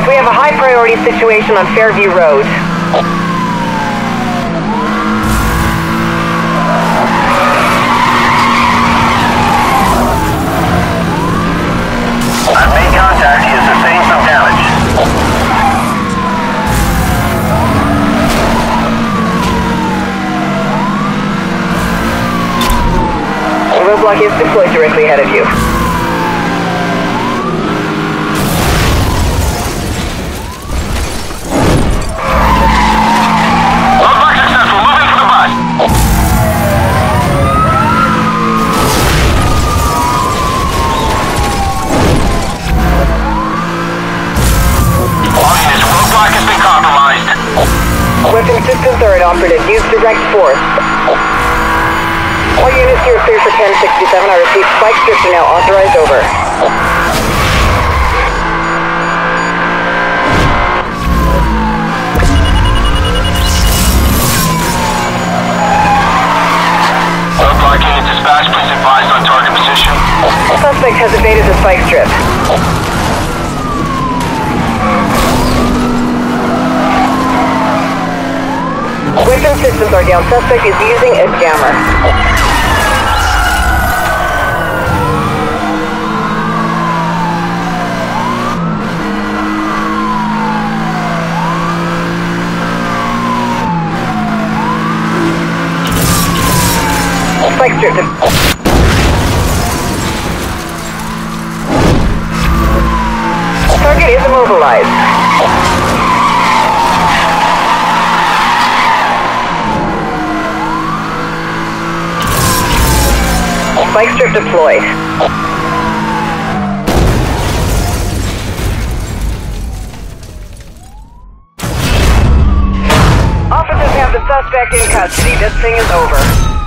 We have a high priority situation on Fairview Road. I've made contact. He has sustained some damage. The roadblock is deployed directly ahead of you. Roadblock successful. Moving for the bus. All units, roadblock has been compromised. Weapon systems are inoperative. Use direct force. All units here are clear for 1067. I repeat, spike strips are now authorized. Over. Roadblock unit dispatch. Please advise on target position. Suspect has evaded the spike strip. Weapon systems are down. Suspect is using a jammer. Spike strip. Target is immobilized. Spike strip deployed. Officers have the suspect in custody. This thing is over.